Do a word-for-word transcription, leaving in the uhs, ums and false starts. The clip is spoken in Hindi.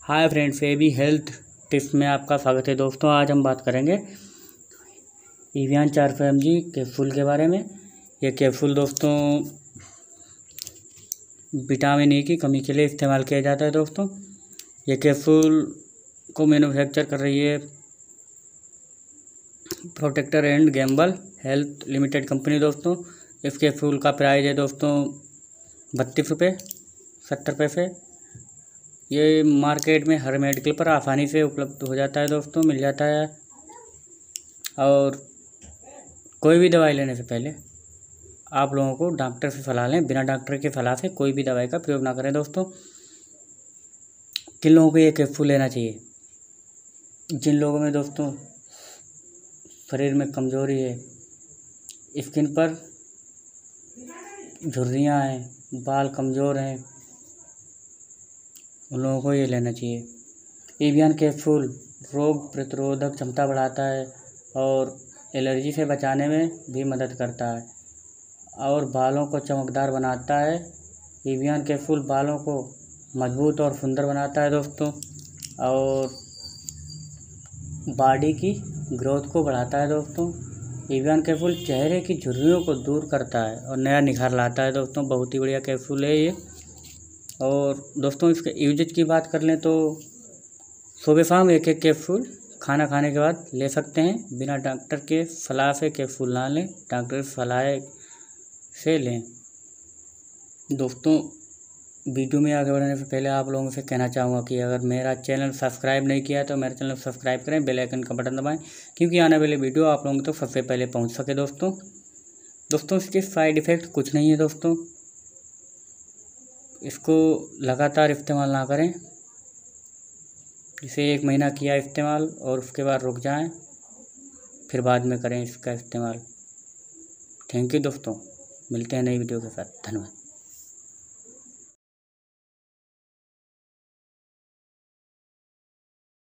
Hi friends, A B health tips में आपका स्वागत है। दोस्तों, आज हम बात करेंगे एवियन चार सौ एम जी कैप्सूल के बारे में। ये कैप्सूल दोस्तों विटामिन ए की कमी के लिए इस्तेमाल किया जाता है। दोस्तों, ये कैप्सूल को मैन्युफैक्चर कर रही है protector and gamble health limited company. दोस्तों, इस कैप्सूल का प्राइस है दोस्तों बत्तीस रुपये सत्तर पैसे। ये मार्केट में हर मेडिकल पर आसानी से उपलब्ध हो जाता है। दोस्तों, मिल जाता है। और कोई भी दवाई लेने से पहले आप लोगों को डॉक्टर से सलाह लें। बिना डॉक्टर की सलाह से कोई भी दवाई का प्रयोग ना करें। दोस्तों, किन लोगों को ये कैप्सूल लेना चाहिए? जिन लोगों में दोस्तों शरीर में कमजोरी है, स्किन पर झुर्रियाँ हैं, बाल कमज़ोर हैं, उन लोगों को ये लेना चाहिए। एवियन कैप्सूल रोग प्रतिरोधक क्षमता बढ़ाता है और एलर्जी से बचाने में भी मदद करता है और बालों को चमकदार बनाता है। एवियन कैप्सूल बालों को मजबूत और सुंदर बनाता है दोस्तों, और बॉडी की ग्रोथ को बढ़ाता है। दोस्तों, एवियन कैप्सूल चेहरे की झुर्रियों को दूर करता है और नया निखार लाता है। दोस्तों, बहुत ही बढ़िया कैप्सूल है ये। और दोस्तों, इसके यूजेज की बात कर लें तो सुबह शाम एक एक कैप्सूल खाना खाने के बाद ले सकते हैं। बिना डॉक्टर के सलाह से कैप्सूल ना लें, डॉक्टर की सलाह से लें। दोस्तों, वीडियो में आगे बढ़ने से पहले आप लोगों से कहना चाहूँगा कि अगर मेरा चैनल सब्सक्राइब नहीं किया तो मेरा चैनल सब्सक्राइब करें, बेल आइकन का बटन दबाएं, क्योंकि आने वाले वीडियो आप लोगों तक सबसे पहले पहुँच सके। दोस्तों दोस्तों इसके साइड इफ़ेक्ट कुछ नहीं है। दोस्तों, इसको लगातार इस्तेमाल ना करें। इसे एक महीना किया इस्तेमाल और उसके बाद रुक जाएं, फिर बाद में करें इसका इस्तेमाल। थैंक यू दोस्तों, मिलते हैं नई वीडियो के साथ। धन्यवाद।